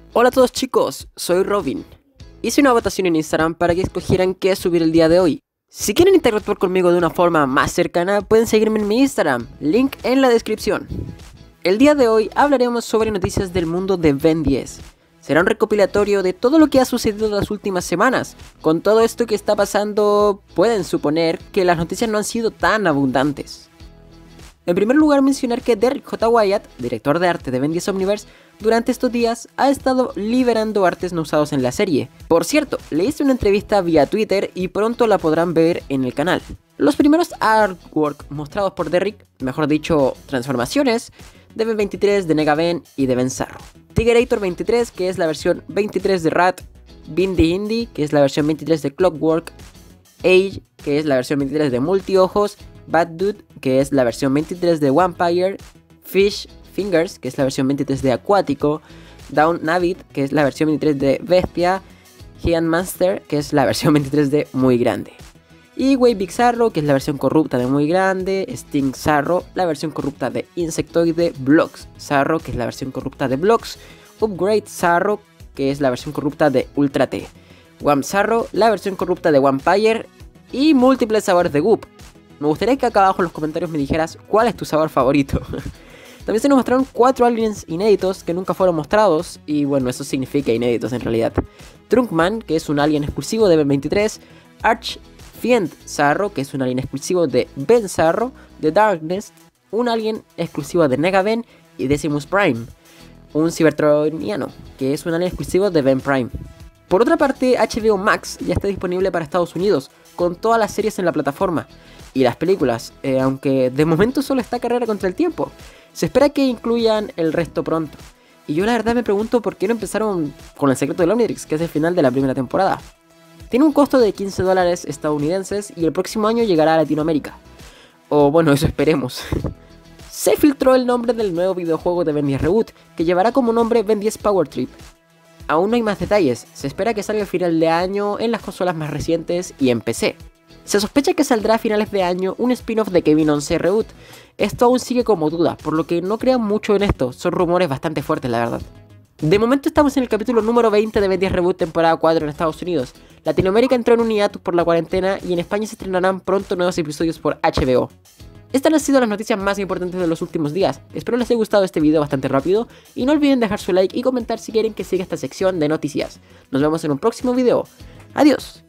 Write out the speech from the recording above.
Hola a todos chicos, soy Robin. Hice una votación en Instagram para que escogieran qué subir el día de hoy. Si quieren interactuar conmigo de una forma más cercana, pueden seguirme en mi Instagram, link en la descripción. El día de hoy hablaremos sobre noticias del mundo de Ben 10. Será un recopilatorio de todo lo que ha sucedido en las últimas semanas. Con todo esto que está pasando, pueden suponer que las noticias no han sido tan abundantes. En primer lugar, mencionar que Derrick J. Wyatt, director de arte de Ben 10 Omniverse, durante estos días ha estado liberando artes no usados en la serie. Por cierto, le hice una entrevista vía Twitter y pronto la podrán ver en el canal. Los primeros artwork mostrados por Derrick, mejor dicho, transformaciones, de Ben 23, de Negaben y de Ben Zarro. Tigerator 23, que es la versión 23 de Rat, Bindi Indy, que es la versión 23 de Clockwork, Age, que es la versión 23 de Multiojos, Bad Dude, que es la versión 23 de Vampire, Fish Fingers, que es la versión 23 de Acuático, Down Navid, que es la versión 23 de Bestia, Giant Monster, que es la versión 23 de Muy Grande. Y Way Big Zarro, que es la versión corrupta de Muy Grande, Sting Zarro, la versión corrupta de Insectoide, Blocks Zarro, que es la versión corrupta de Blocks, Upgrade Zarro, que es la versión corrupta de Ultra T, Wamp Zarro, la versión corrupta de Vampire y múltiples sabores de Goop. Me gustaría que acá abajo en los comentarios me dijeras cuál es tu sabor favorito. También se nos mostraron 4 aliens inéditos que nunca fueron mostrados, y bueno, eso significa inéditos en realidad. Trunkman, que es un alien exclusivo de Ben 23, Archfiend Zarro, que es un alien exclusivo de Ben Zarro, The Darkness, un alien exclusivo de Negaben, y Decimus Prime, un Cybertroniano, que es un alien exclusivo de Ben Prime. Por otra parte, HBO Max ya está disponible para Estados Unidos, con todas las series en la plataforma, y las películas, aunque de momento solo está Carrera contra el Tiempo. Se espera que incluyan el resto pronto. Y yo la verdad me pregunto por qué no empezaron con El Secreto del Omnitrix, que es el final de la primera temporada. Tiene un costo de $15 estadounidenses y el próximo año llegará a Latinoamérica. O bueno, eso esperemos. Se filtró el nombre del nuevo videojuego de Ben 10 Reboot, que llevará como nombre Ben 10 Power Trip. Aún no hay más detalles, se espera que salga a final de año en las consolas más recientes y en PC. Se sospecha que saldrá a finales de año un spin-off de Kevin 11 Reboot. Esto aún sigue como duda, por lo que no crean mucho en esto, son rumores bastante fuertes la verdad. De momento estamos en el capítulo número 20 de Ben 10 Reboot temporada 4 en Estados Unidos. Latinoamérica entró en un hiatus por la cuarentena y en España se estrenarán pronto nuevos episodios por HBO. Estas han sido las noticias más importantes de los últimos días. Espero les haya gustado este video bastante rápido y no olviden dejar su like y comentar si quieren que siga esta sección de noticias. Nos vemos en un próximo video. Adiós.